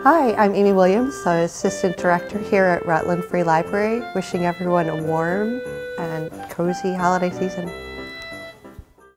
Hi, I'm Amy Williams, I'm Assistant Director here at Rutland Free Library, wishing everyone a warm and cozy holiday season.